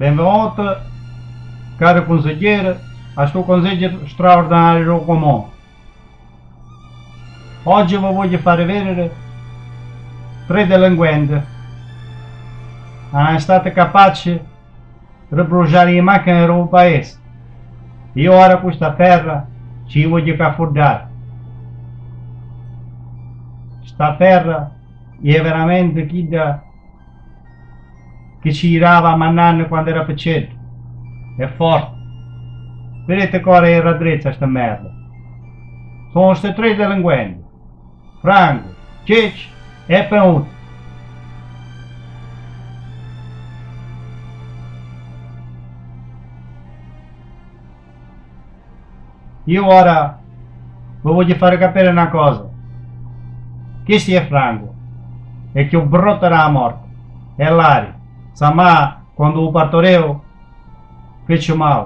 Benvenuto, caro consigliere, a questo consiglio straordinario comune. Oggi vi voglio fare vedere 3 delinquenti che sono stati capaci di bruciare le macchine del paese. Io ora questa terra ci voglio caffordare. Questa terra è veramente chi che ci girava a Mannane quando era piccino. È forte. Vedete cosa è raddrizza sta merda. Sono questi 3 delinquenti. Franco, Cicci e Penuto. Io ora vi voglio fare capire una cosa. Questo è Franco. E che brutto era la morte. E l'aria. Sama quando lo partoreo fece male.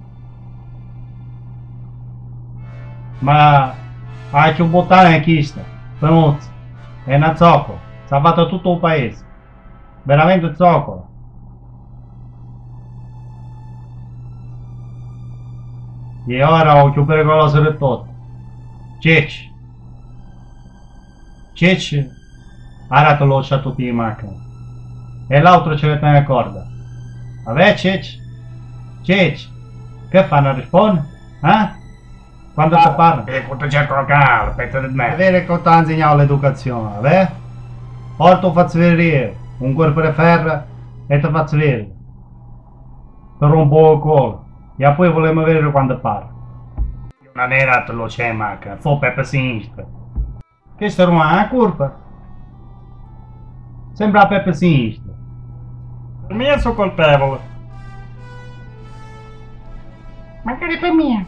Ma anche un bottone è questa. Penuto. È una zoccola. Si è fatto tutto il paese. Veramente zoccola. E ora ho più pericoloso di tutto. Cicci. Cicci. Ora te l'ho lasciato tutti in macchina. E l'altro ce l'è in corda. Vabbè Cicci. Cicci. Che fanno? Risponde? Eh? Quando ti parla? E quanto cerco la cara, pezzo di me. Vedere che ti ha insegnato l'educazione, vabbè? Ora ti faccio vedere un corpo di ferro e ti faccio vedere. Ti rompo il collo. E poi volevo vedere quando parla. Una nera te lo c'è manca, fu per sinistra. Che sta romana curva? Sembra Peppe Sinistra. Per me sono colpevole. Magari per me.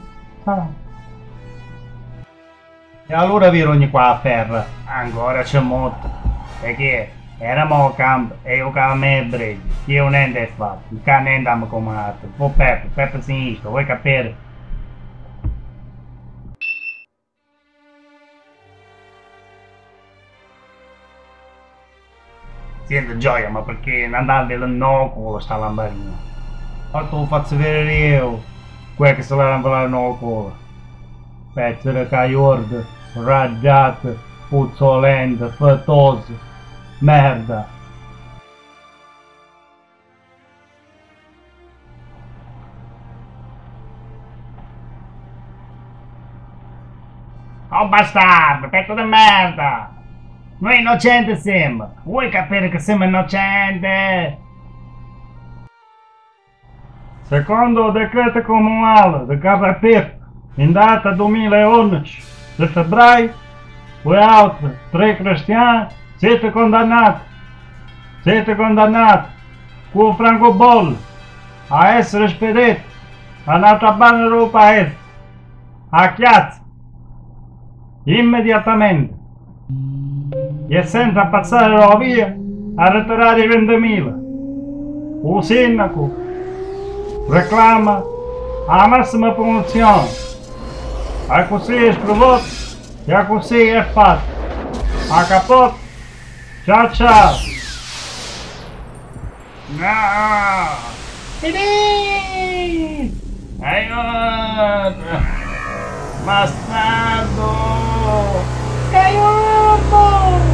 E allora vi ogni qua a ferro. Ancora c'è molto. Perché eravamo a campo e io con me e Bredi. Io non è fatto. Il cane andiamo come altro. Fu Peppe Sinistra, vuoi capire? Sento gioia, ma perché non andate nell'innoculo sta lambarina? Ora te lo faccio vedere io. Quel che se l'ha lanciato nel culo. Pezzo di cagliordo, raggiato, puzzolente, fetoso. Merda. Oh bastardo, pezzo di merda! Noi innocenti siamo! Vuoi capire che siamo innocenti? Secondo il decreto comunale di Carrapip, in data 2011 di febbraio, voi altri 3 cristiani siete condannati. Siete condannati con francobollo a essere spediti all'altra banda del paese, a Chiazza, immediatamente. E senza passare la via a ritirare i 20.000. Il sindaco reclama la massima punizione. E così è sprovato e così è fatto. A capo. Ciao ciao. No! Fini! Aiuto! Bastardo! Aiuto!